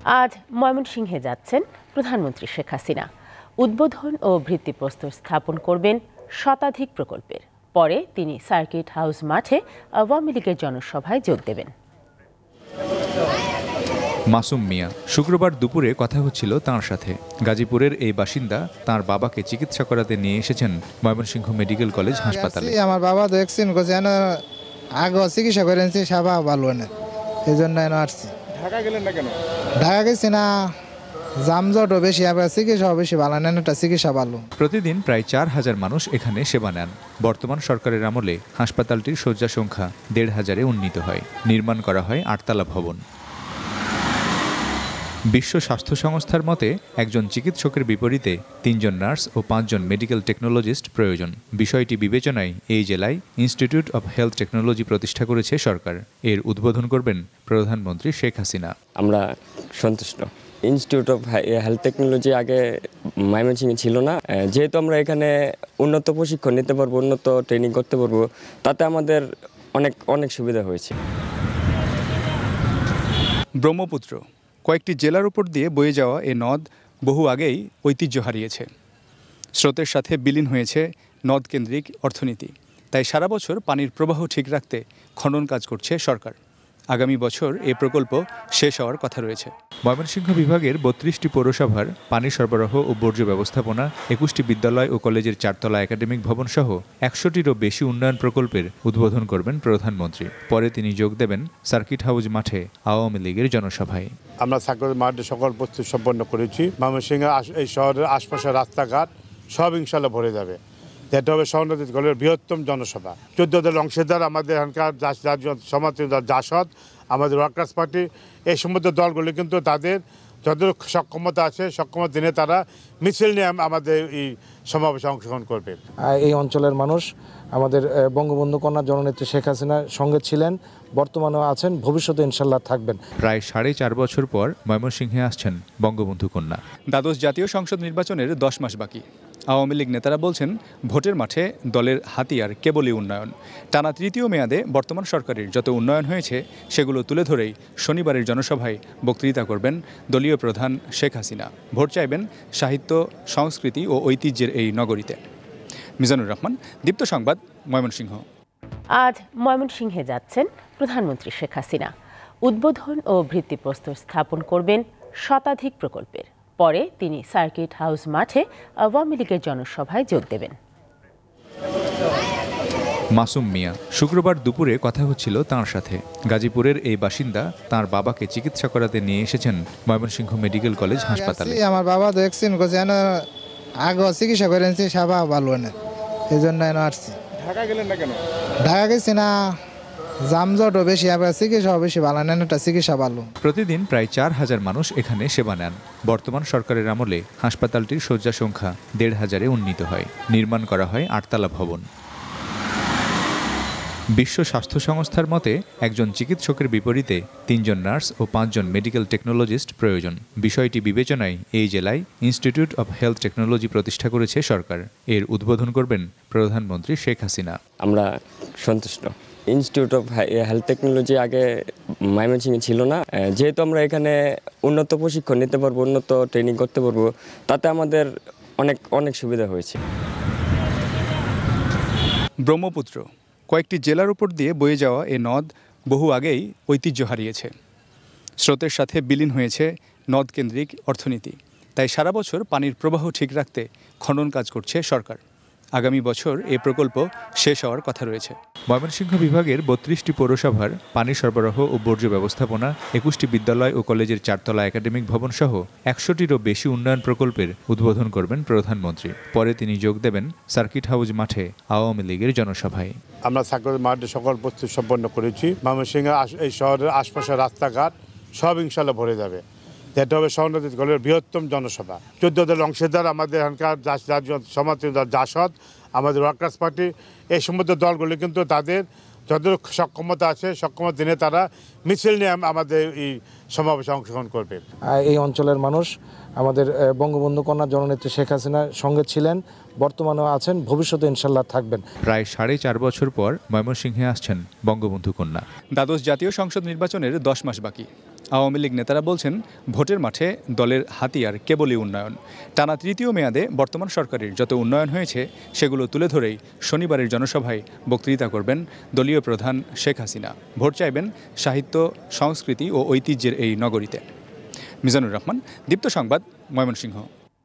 আজ ময়মনসিংহে যাচ্ছেন প্রধানমন্ত্রী শেখ হাসিনা। উদ্বোধন ও ভিত্তিপ্রস্তর স্থাপন করবেন শতাধিক প্রকল্পের। পরে তিনি সার্কিট হাউস মাঠে আওয়ামী লীগের জনসভায় যোগ দেবেন। মাসুম মিয়া শুক্রবার দুপুরে কথা হচ্ছিল তাঁর সাথে। গাজীপুরের এই বাসিন্দা তাঁর বাবাকে চিকিৎসা করাতে নিয়ে এসেছেন ময়মনসিংহ মেডিকেল কলেজ হাসপাতালে। আমার বাবা তো ভ্যাকসিন করছে, আগে চিকিৎসা করেছি, সাবা ভালো না, এই জন্য আসছি। ঢাকা গেলেন না কেন? ঢাকা গেছি না, জামজটও বেশি, আবার চিকিৎসাও বেশি ভালো নেন, এটা চিকিৎসা ভালো। প্রতিদিন প্রায় 4000 মানুষ এখানে সেবা নেন। বর্তমান সরকারের আমলে হাসপাতালটির শয্যা সংখ্যা 1500-এ উন্নীত হয়। নির্মাণ করা হয় 8তলা ভবন। বিশ্ব স্বাস্থ্য সংস্থার মতে একজন চিকিৎসকের বিপরীতে 3 জন নার্স ও 5 জন মেডিকেল টেকনোলজিস্ট প্রয়োজন। বিষয়টি বিবেচনায় এই জেলায় ইনস্টিটিউট অব হেলথ টেকনোলজি প্রতিষ্ঠা করেছে সরকার। এর উদ্বোধন করবেন প্রধানমন্ত্রী শেখ হাসিনা। আমরা সন্তুষ্ট। ইনস্টিটিউট অফ হেলথ টেকনোলজি আগে ময়মনসিংহে ছিল না, যেহেতু আমরা এখানে উন্নত প্রশিক্ষণ নিতে পারবো, উন্নত ট্রেনিং করতে পারবো, তাতে আমাদের অনেক সুবিধা হয়েছে। ব্রহ্মপুত্র কয়েকটি জেলার উপর দিয়ে বয়ে যাওয়া এ নদ বহু আগেই ঐতিহ্য হারিয়েছে। স্রোতের সাথে বিলীন হয়েছে নদ কেন্দ্রিক অর্থনীতি। তাই সারা বছর পানির প্রবাহ ঠিক রাখতে খনন কাজ করছে সরকার। আগামী বছর এ প্রকল্প শেষ হওয়ার কথা রয়েছে। ময়মনসিংহ বিভাগের 32টি পৌরসভার পানি সরবরাহ ও বর্জ্য ব্যবস্থাপনা, 21টি বিদ্যালয় ও কলেজের 4তলা একাডেমিক ভবন সহ 100টিরও বেশি উন্নয়ন প্রকল্পের উদ্বোধন করবেন প্রধানমন্ত্রী। পরে তিনি যোগ দেবেন সার্কিট হাউস মাঠে আওয়ামী লীগের জনসভায়। আমরা সার্কিট মাঠে সকল প্রস্তুতি সম্পন্ন করেছি। ময়মনসিংহে এই শহরের আশপাশের রাস্তাঘাট সব ইনশাল্লাহ ভরে যাবে। এটা হবে স্বর্ণদীপ গলের বৃহত্তম জনসভা। 14 দল অংশীদার আমাদের এখানকার সমাজসেবী দল জাসদ, আমাদের ওয়ার্কার্স পার্টি, এই সমস্ত দলগুলি কিন্তু তাদের যত সক্ষমতা আছে সক্ষমতা দিনে তারা মিছিল নিয়ে আমাদের এই সমাবেশে অংশগ্রহণ করবে। এই অঞ্চলের মানুষ আমাদের বঙ্গবন্ধু কন্যা জননেত্রী শেখ হাসিনার সঙ্গে ছিলেন, বর্তমানেও আছেন, ভবিষ্যতে ইনশাল্লাহ থাকবেন। প্রায় 4.5 বছর পর ময়মনসিংহে আসছেন বঙ্গবন্ধু কন্যা। দ্বাদশ জাতীয় সংসদ নির্বাচনের 10 মাস বাকি। আওয়ামী লীগ নেতারা বলছেন, ভোটের মাঠে দলের হাতিয়ার কেবলই উন্নয়ন। টানা 3য় মেয়াদে বর্তমান সরকারের যত উন্নয়ন হয়েছে সেগুলো তুলে ধরেই শনিবারের জনসভায় বক্তৃতা করবেন দলীয় প্রধান শেখ হাসিনা। ভোট চাইবেন সাহিত্য, সংস্কৃতি ও ঐতিহ্যের এই নগরীতে। মিজানুর রহমান, দীপ্ত সংবাদ, ময়মনসিংহ। আজ ময়মনসিংহে যাচ্ছেন প্রধানমন্ত্রী শেখ হাসিনা। উদ্বোধন ও ভিত্তিপ্রস্তর স্থাপন করবেন শতাধিক প্রকল্পের। পরে তিনি সার্কিট হাউস মাঠে আওয়ামী লীগের জনসভায় যোগ দেবেন। মাসুম মিয়া শুক্রবার দুপুরে কথা হচ্ছিল তাঁর সাথে। গাজীপুরের এই বাসিন্দা তাঁর বাবাকে চিকিৎসা করাতে নিয়ে এসেছেন ময়মনসিংহ মেডিকেল কলেজ হাসপাতালে। আমার বাবা তো ভ্যাকসিন করছে, আগে চিকিৎসা করেছি, সাবা ভালো না, এই জন্য আসছি। ঢাকা গেলেন না কেন? ঢাকা গেছি না, জামজটও বেশি, আবার চিকিৎসাও বেশি ভালো নেন, এটা চিকিৎসা ভালো। প্রতিদিন প্রায় 4000 মানুষ এখানে সেবা নেন। বর্তমান সরকারের আমলে হাসপাতালটির শয্যা সংখ্যা 1500-এ উন্নীত হয়। নির্মাণ করা হয় 8তলা ভবন। বিশ্ব স্বাস্থ্য সংস্থার মতে একজন চিকিৎসকের বিপরীতে 3 জন নার্স ও 5 জন মেডিকেল টেকনোলজিস্ট প্রয়োজন। বিষয়টি বিবেচনায় এই জেলায় ইনস্টিটিউট অব হেলথ টেকনোলজি প্রতিষ্ঠা করেছে সরকার। এর উদ্বোধন করবেন প্রধানমন্ত্রী শেখ হাসিনা। আমরা সন্তুষ্ট। ইনস্টিটিউট অফ হেলথ টেকনোলজি আগে ময়মনসিংহে ছিল না, যেহেতু আমরা এখানে উন্নত প্রশিক্ষণ নিতে পারবো, উন্নত ট্রেনিং করতে পারবো, তাতে আমাদের অনেক সুবিধা হয়েছে। ব্রহ্মপুত্র কয়েকটি জেলার উপর দিয়ে বয়ে যাওয়া এ নদ বহু আগেই ঐতিহ্য হারিয়েছে। স্রোতের সাথে বিলীন হয়েছে নদ কেন্দ্রিক অর্থনীতি। তাই সারা বছর পানির প্রবাহ ঠিক রাখতে খনন কাজ করছে সরকার। আগামী বছর এ প্রকল্প শেষ হওয়ার কথা রয়েছে। ময়মনসিংহ বিভাগের 32টি পৌরসভার পানি সরবরাহ ও বর্জ্য ব্যবস্থাপনা, 21টি বিদ্যালয় ও কলেজের 4তলা একাডেমিক ভবন সহ 100টিরও বেশি উন্নয়ন প্রকল্পের উদ্বোধন করবেন প্রধানমন্ত্রী। পরে তিনি যোগ দেবেন সার্কিট হাউস মাঠে আওয়ামী লীগের জনসভায়। আমরা সার্কিট মাঠে সকল প্রস্তুতি সম্পন্ন করেছি। ময়মনসিংহে এই শহরের আশপাশের রাস্তাঘাট সব ইনশাল্লাহ ভরে যাবে। এটা হবে স্বর্ণদীপ গলের বৃহত্তম জনসভা। 14 দল অংশীদার আমাদের এখানকার সমাজসেবী দল জাসদ, আমাদের ওয়ার্কার্স পার্টি, এই সমস্ত দলগুলি কিন্তু তাদের যত সক্ষমতা আছে সক্ষমতা দিনে তারা মিছিল নিয়ে আমাদের এই সমাবেশে অংশগ্রহণ করবে। এই অঞ্চলের মানুষ আমাদের বঙ্গবন্ধু কন্যা জননেত্রী শেখ হাসিনার সঙ্গে ছিলেন, বর্তমানেও আছেন, ভবিষ্যতে ইনশাল্লাহ থাকবেন। প্রায় 4.5 বছর পর ময়মনসিংহে আসছেন বঙ্গবন্ধু কন্যা। দ্বাদশ জাতীয় সংসদ নির্বাচনের 10 মাস বাকি। আওয়ামী লীগ নেতারা বলছেন, ভোটের মাঠে দলের হাতিয়ার কেবলই উন্নয়ন। টানা তৃতীয় মেয়াদে বর্তমান সরকারের যত উন্নয়ন হয়েছে সেগুলো তুলে ধরেই শনিবারের জনসভায় বক্তৃতা করবেন দলীয় প্রধান শেখ হাসিনা। ভোট চাইবেন সাহিত্য, সংস্কৃতি ও ঐতিহ্যের এই নগরীতে। মিজানুর রহমান, দীপ্ত সংবাদ, ময়মনসিংহ।